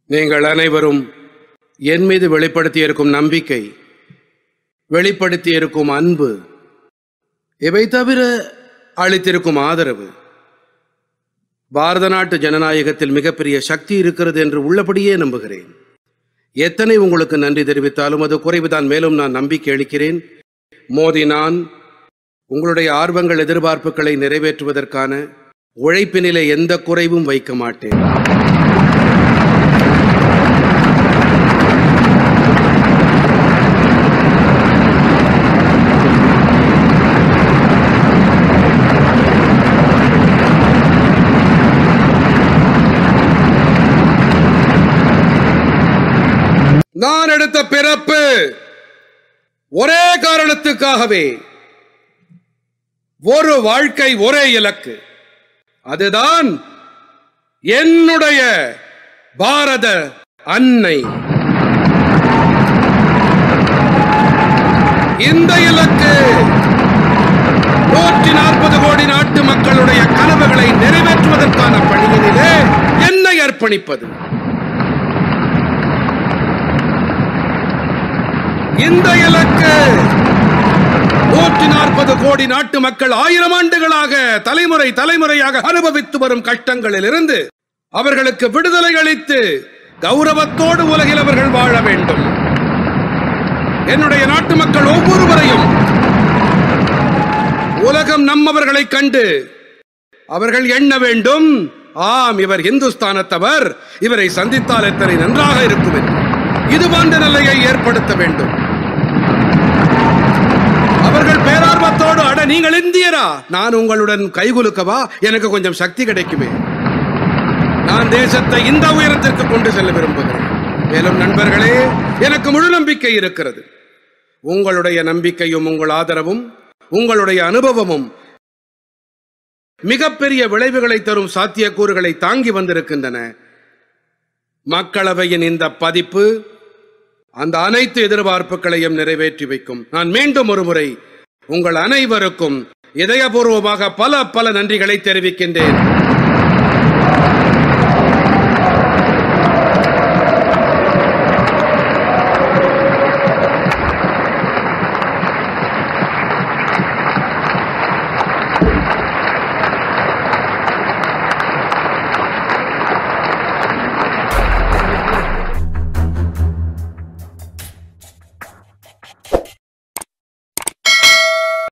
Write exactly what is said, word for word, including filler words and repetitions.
நீங்கள் அனைவரும் என் மீது வெளிப்படுத்தியிருக்கும் நம்பிக்கை, வெளிப்படுத்தியிருக்கும் அன்பு, இவை தவிர அளித்திருக்கும் ஆதரவு, பாரத நாட்டு ஜனநாயகத்தில் மிகப்பெரிய சக்தி இருக்கிறது என்று உள்ளபடியே நம்புகிறேன். எத்தனை உங்களுக்கு நன்றி தெரிவித்தாலும் அது குறைவுதான். மேலும் நான் நம்பிக்கை அளிக்கிறேன், மோதி நான் உங்களுடைய ஆர்வங்கள், எதிர்பார்ப்புகளை நிறைவேற்றுவதற்கான உழைப்பினிலே எந்த குறைவும் வைக்க மாட்டேன். நான் எடுத்த பிறப்பு ஒரே காரணத்துக்காகவே, ஒரு வாழ்க்கை, ஒரே இலக்கு. அதுதான் என்னுடைய பாரத அன்னை. இந்த இலக்கு நூற்றி நாற்பது கோடி நாட்டு மக்களுடைய கனவுகளை நிறைவேற்றுவதற்கான பணியினிலே என்னை அர்ப்பணிப்பது. இந்த இலக்கு நூற்றி நாற்பது கோடி நாட்டு மக்கள் ஆயிரம் ஆண்டுகளாக, தலைமுறை தலைமுறையாக அனுபவித்து வரும் கஷ்டங்களில் இருந்து அவர்களுக்கு விடுதலை அளித்து கௌரவத்தோடு உலகில் அவர்கள் வாழ வேண்டும். என்னுடைய நாட்டு மக்கள் ஒவ்வொருவரையும் உலகம் நம்மவர்களை கண்டு அவர்கள் எண்ண வேண்டும், ஆம், இவர் இந்துஸ்தானத்தவர், இவரை சந்தித்தால் எத்தனை நன்றாக இருக்கும் என்று. இது போன்ற நிலையை ஏற்படுத்த வேண்டும். அவர்கள் பேரார்வத்தோடு, அட நீங்கள் இந்தியரா, நான் உங்களுடன் கைகுலுக்கவா, எனக்கு கொஞ்சம் சக்தி கிடைக்குமே. நான் தேசத்தை இந்த உயரத்திற்கு கொண்டு செல்ல விரும்புகிறேன். மேலும் நண்பர்களே, எனக்கு முழு நம்பிக்கை இருக்கிறது. உங்களுடைய நம்பிக்கையும் உங்கள் ஆதரவும் உங்களுடைய அனுபவமும் மிகப்பெரிய விளைவுகளை தரும் சாத்தியக்கூறுகளை தாங்கி வந்திருக்கின்றன. மக்களவையின் இந்த பதிப்பு அந்த அனைத்து எதிர்பார்ப்புகளையும் நிறைவேற்றி வைக்கும். நான் மீண்டும் ஒரு முறை உங்கள் அனைவருக்கும் இதயபூர்வமாக பல பல நன்றிகளை தெரிவிக்கின்றேன்.